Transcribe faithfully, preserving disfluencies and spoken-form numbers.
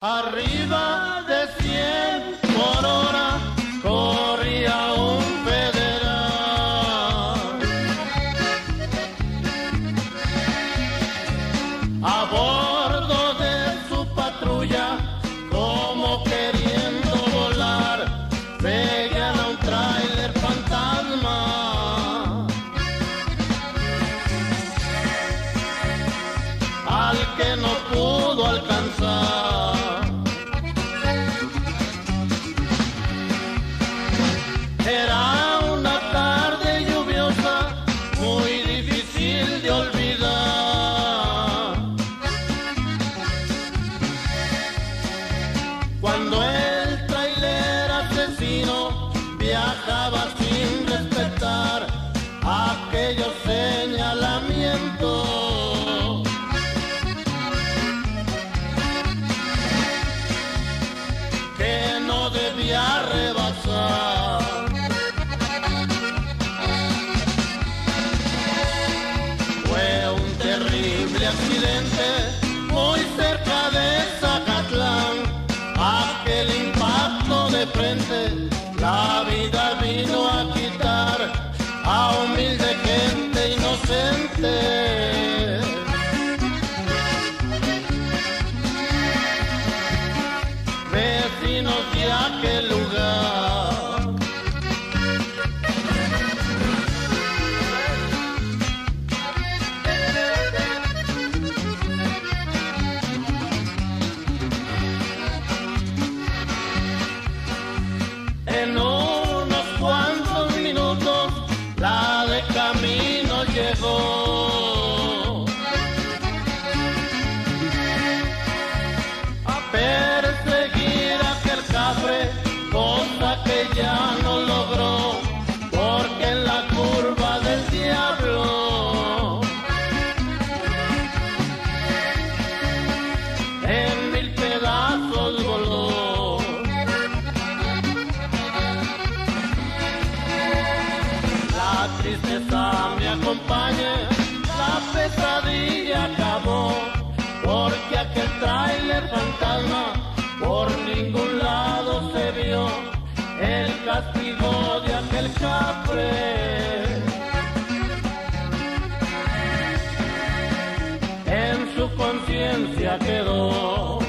Arriba de cien por hora corría un federal. A bordo de su patrulla, como queriendo volar, pegan a un tráiler fantasma, al que no pudo alcanzar. Era una tarde lluviosa, muy difícil de olvidar, cuando el tráiler asesino viajaba sin respetar aquellos señalamientos. Que no debía rebasar. Accidente muy cerca de Zacatlán, aquel impacto de frente la vida vino a quitar a humilde gente inocente. Vecinos de aquel lugar, en unos cuantos minutos la de camino llegó a perseguir a aquel cafre, cosa que ya no logró, porque en la curva del diablo en mil pedazos voló. La tristeza me acompañe, la pesadilla acabó, porque aquel tráiler fantasma por ningún lado se vio. El castigo de aquel cafre en su conciencia quedó.